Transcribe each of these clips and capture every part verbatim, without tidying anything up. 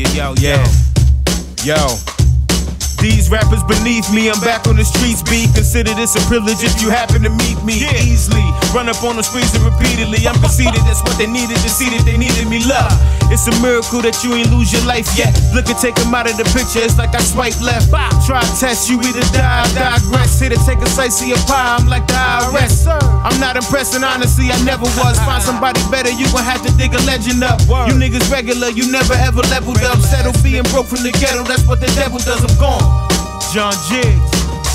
yo, yeah. Yo. These rappers beneath me, I'm back on the streets, B. Consider this a privilege if you happen to meet me yeah. easily. Run up on the streets and repeatedly. I'm conceited, that's what they needed to see that they needed me love. It's a miracle that you ain't lose your life yet. Look and take them out of the picture, it's like I swipe left. Try to test, you either die or digress. Here to take a slice of your pie, I'm like the I R S. I'm not impressed and honestly, I never was. Find somebody better, you gon' have to dig a legend up. You niggas regular, you never ever leveled up. Settle being broke from the ghetto, that's what the devil does, I'm gone. John Jiggs.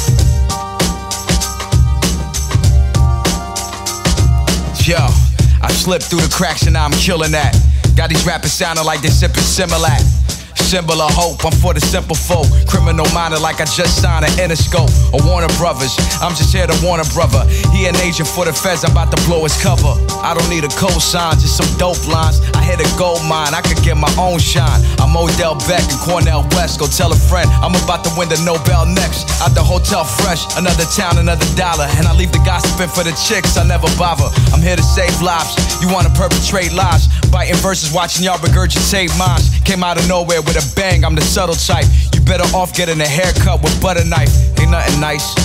Yo, I slipped through the cracks and now I'm killing that. Got these rappers sounding like they sipping Similac. Symbol of hope, I'm for the simple folk. Criminal minded like I just signed an Interscope. Or Warner Brothers, I'm just here to warn a brother. He an agent for the feds, I'm about to blow his cover. I don't need a cosign, just some dope lines. I hit a gold mine, I could get my own shine. I'm Odell Beck and Cornell West. Go tell a friend, I'm about to win the Nobel next. Out the hotel fresh, another town, another dollar. And I leave the gossiping for the chicks, I never bother. I'm here to save lives, you wanna perpetrate lies. Biting verses, watching y'all regurgitate minds. Came out of nowhere with a bang, I'm the subtle type. You better off getting a haircut with butter knife. Ain't nothing nice.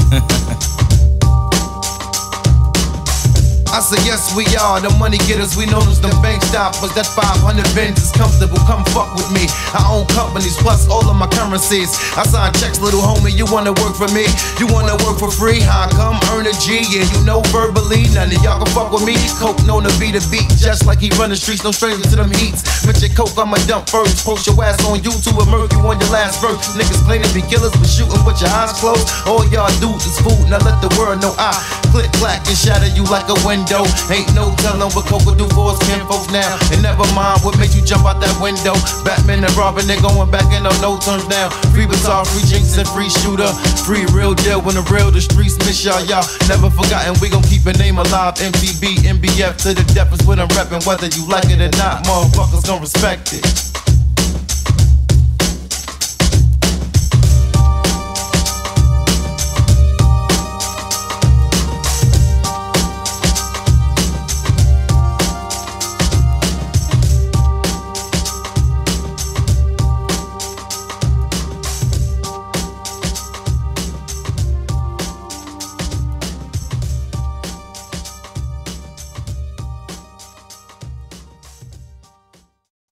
I say yes we are, the money getters, we known as the bank stoppers. That five hundred bands is comfortable, come fuck with me. I own companies, plus all of my currencies. I sign checks, little homie, you wanna work for me? You wanna work for free? How come earn a G? Yeah, you know verbally, none of y'all can fuck with me. Coke known to be the beat, just like he run the streets, no stranger to them heats. Mention Coke, I'ma dump first, post your ass on YouTube and murk you on your last verse. Niggas claim to be killers, but shooting with your eyes closed. All y'all do is food, now let the world know I click, clack, and shatter you like a window. Ain't no telling what Coke will do for his kinfolk now. And never mind what made you jump out that window. Batman and Robin, they going back in on no terms now. Free Bazaar, free Jinx and free Shooter. Free real deal when the real, the streets miss y'all. Y'all never forgotten, we gon' keep a name alive. M T B, N B F to the depth is what I'm reppin'. Whether you like it or not, motherfuckers gon' respect it.